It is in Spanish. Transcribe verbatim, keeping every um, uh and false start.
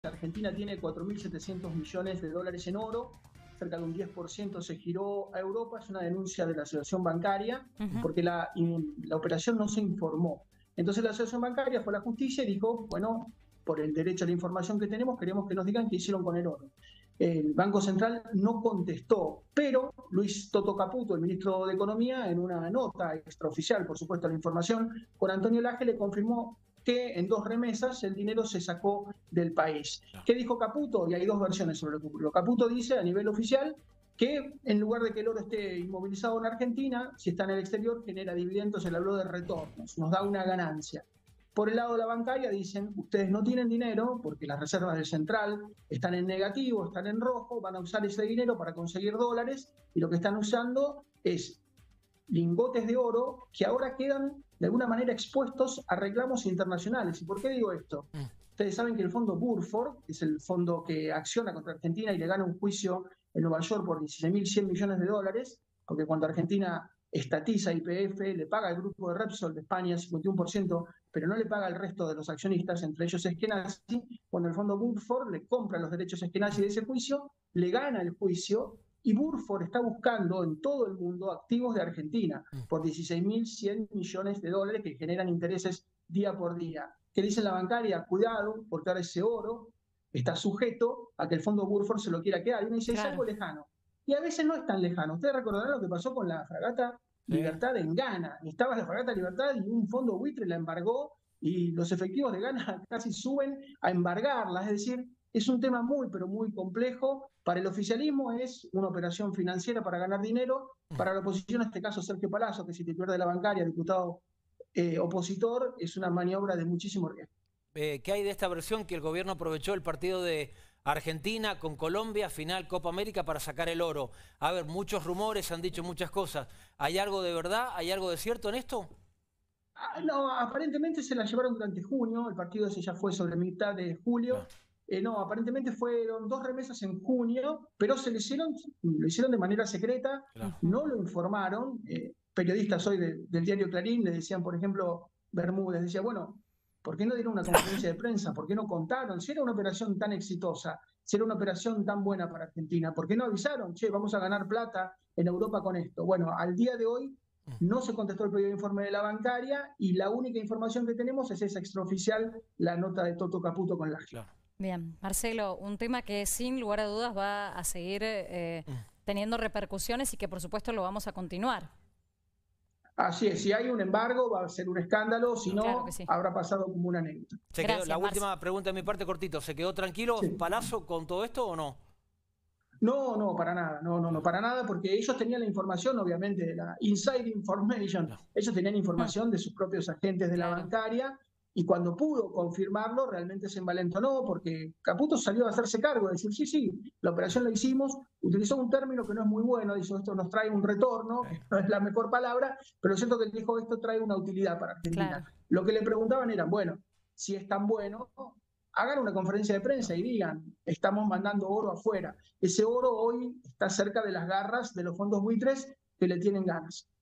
Argentina tiene cuatro mil setecientos millones de dólares en oro, cerca de un diez por ciento se giró a Europa. Es una denuncia de la Asociación Bancaria, uh-huh. porque la, la operación no se informó. Entonces la Asociación Bancaria fue a la justicia y dijo, bueno, por el derecho a la información que tenemos, queremos que nos digan qué hicieron con el oro. El Banco Central no contestó, pero Luis Toto Caputo, el ministro de Economía, en una nota extraoficial, por supuesto, la información, con Antonio Lage le confirmó que en dos remesas el dinero se sacó del país. ¿Qué dijo Caputo? Y hay dos versiones sobre lo que ocurrió. Caputo dice a nivel oficial que en lugar de que el oro esté inmovilizado en Argentina, si está en el exterior, genera dividendos. Él habló de retornos, nos da una ganancia. Por el lado de la bancaria dicen, ustedes no tienen dinero porque las reservas del central están en negativo, están en rojo, van a usar ese dinero para conseguir dólares y lo que están usando es lingotes de oro que ahora quedan de alguna manera expuestos a reclamos internacionales. ¿Y por qué digo esto? Mm. Ustedes saben que el fondo Burford, que es el fondo que acciona contra Argentina y le gana un juicio en Nueva York por dieciséis mil cien millones de dólares, porque cuando Argentina estatiza Y P F, le paga al grupo de Repsol de España cincuenta y uno por ciento, pero no le paga al resto de los accionistas, entre ellos Eskenazi. Cuando el fondo Burford le compra los derechos a Eskenazi de ese juicio, le gana el juicio y Burford está buscando en todo el mundo activos de Argentina por dieciséis mil cien millones de dólares que generan intereses día por día. ¿Qué dice la bancaria? Cuidado, porque ahora ese oro está sujeto a que el fondo Burford se lo quiera quedar. Y uno dice, claro, es algo lejano. Y a veces no es tan lejano. Ustedes recordarán lo que pasó con la fragata sí. Libertad en Ghana. Estaba la fragata Libertad y un fondo buitre la embargó y los efectivos de Ghana casi suben a embargarla. Es decir, es un tema muy, pero muy complejo. Para el oficialismo es una operación financiera para ganar dinero. Para la oposición, en este caso Sergio Palazzo, que es titular de la bancaria, diputado eh, opositor, es una maniobra de muchísimo riesgo. Eh, ¿Qué hay de esta versión que el gobierno aprovechó el partido de Argentina con Colombia, final Copa América, para sacar el oro? A ver, muchos rumores, han dicho muchas cosas. ¿Hay algo de verdad? ¿Hay algo de cierto en esto? Ah, no, aparentemente se la llevaron durante junio, el partido ese ya fue sobre mitad de julio. Ah. Eh, no, aparentemente fueron dos remesas en junio, pero se lo hicieron, lo hicieron de manera secreta, claro. No lo informaron. Eh, periodistas hoy de, del diario Clarín le decían, por ejemplo, Bermúdez, decía, bueno, ¿por qué no dieron una conferencia de prensa? ¿Por qué no contaron? Si era una operación tan exitosa, si era una operación tan buena para Argentina, ¿por qué no avisaron? Che, vamos a ganar plata en Europa con esto. Bueno, al día de hoy no se contestó el pedido de informe de la bancaria y la única información que tenemos es esa extraoficial, la nota de Toto Caputo con la claro. Bien, Marcelo, un tema que sin lugar a dudas va a seguir eh, mm. teniendo repercusiones y que por supuesto lo vamos a continuar. Así es, si hay un embargo va a ser un escándalo, si no, claro sí. habrá pasado como una anécdota. Se quedó, la última Marce. pregunta de mi parte, cortito, ¿se quedó tranquilo sí. Palazzo con todo esto o no? No, no, para nada, no, no, no, para nada, porque ellos tenían la información, obviamente, de la inside information, no. ellos tenían información no. de sus propios agentes de claro. la bancaria, y cuando pudo confirmarlo, realmente se envalentonó, porque Caputo salió a hacerse cargo, de decir, sí, sí, la operación la hicimos, utilizó un término que no es muy bueno, dijo, esto nos trae un retorno, que no es la mejor palabra, pero es cierto que él dijo, esto trae una utilidad para Argentina. Claro. Lo que le preguntaban era, bueno, si es tan bueno, hagan una conferencia de prensa y digan, estamos mandando oro afuera. Ese oro hoy está cerca de las garras de los fondos buitres que le tienen ganas.